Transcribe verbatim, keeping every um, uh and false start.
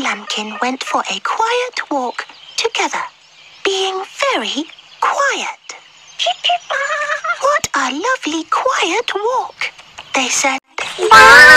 Lambkin went for a quiet walk together, being very quiet. What a lovely quiet walk, they said.